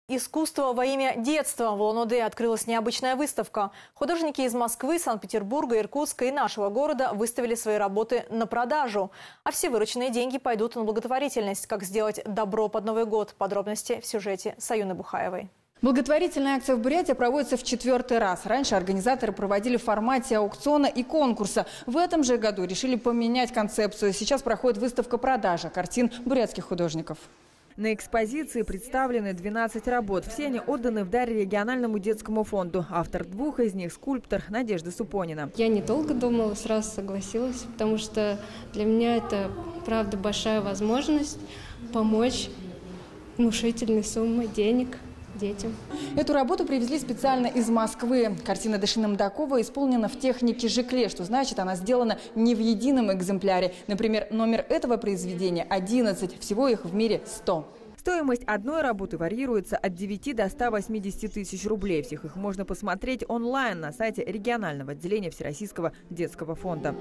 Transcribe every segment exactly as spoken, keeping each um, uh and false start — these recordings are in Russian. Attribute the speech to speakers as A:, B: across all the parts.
A: Искусство во имя детства. В Улан-Удэ открылась необычная выставка. Художники из Москвы, Санкт-Петербурга, Иркутска и нашего города выставили свои работы на продажу. А все вырученные деньги пойдут на благотворительность. Как сделать добро под Новый год? Подробности в сюжете Саюны Бухаевой.
B: Благотворительная акция в Бурятии проводится в четвертый раз. Раньше организаторы проводили в формате аукциона и конкурса. В этом же году решили поменять концепцию. Сейчас проходит выставка-продажа картин бурятских художников.
C: На экспозиции представлены двенадцать работ. Все они отданы в дар региональному детскому фонду. Автор двух из них – скульптор Надежда Супонина.
D: Я недолго думала, сразу согласилась, потому что для меня это, правда, большая возможность помочь внушительной суммой денег детям.
B: Эту работу привезли специально из Москвы. Картина Даши Намдакова исполнена в технике жикле, что значит, она сделана не в едином экземпляре. Например, номер этого произведения – одиннадцать, всего их в мире сто.
C: Стоимость одной работы варьируется от девяти до ста восьмидесяти тысяч рублей. Всех их можно посмотреть онлайн на сайте регионального отделения Всероссийского детского фонда.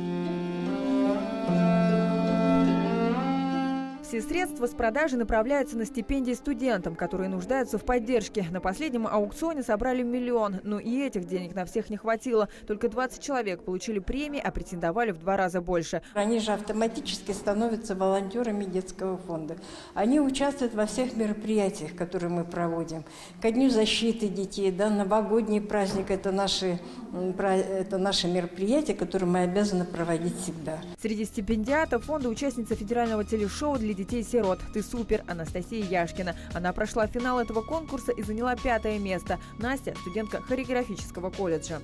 C: Все средства с продажи направляются на стипендии студентам, которые нуждаются в поддержке. На последнем аукционе собрали миллион, но и этих денег на всех не хватило. Только двадцать человек получили премии, а претендовали в два раза больше.
E: Они же автоматически становятся волонтерами детского фонда. Они участвуют во всех мероприятиях, которые мы проводим. Ко Дню защиты детей, да, новогодний праздник – это наши, это наши мероприятия, которые мы обязаны проводить всегда.
C: Среди стипендиатов фонда участница федерального телешоу для детей. Детей-сирот. «Ты супер» Анастасия Яшкина. Она прошла финал этого конкурса и заняла пятое место. Настя – студентка хореографического колледжа.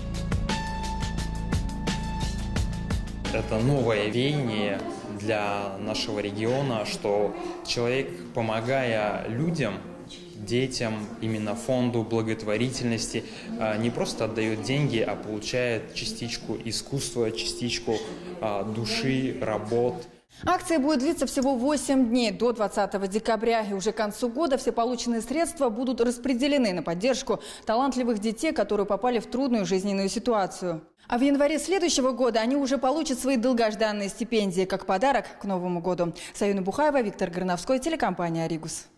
F: Это новое веяние для нашего региона, что человек, помогая людям, детям, именно фонду благотворительности, не просто отдает деньги, а получает частичку искусства, частичку души, работ.
B: Акция будет длиться всего восемь дней, до двадцатого декабря. И уже к концу года все полученные средства будут распределены на поддержку талантливых детей, которые попали в трудную жизненную ситуацию. А в январе следующего года они уже получат свои долгожданные стипендии, как подарок к Новому году. Саюна Бухаева, Виктор Горновской, телекомпания «Аригус».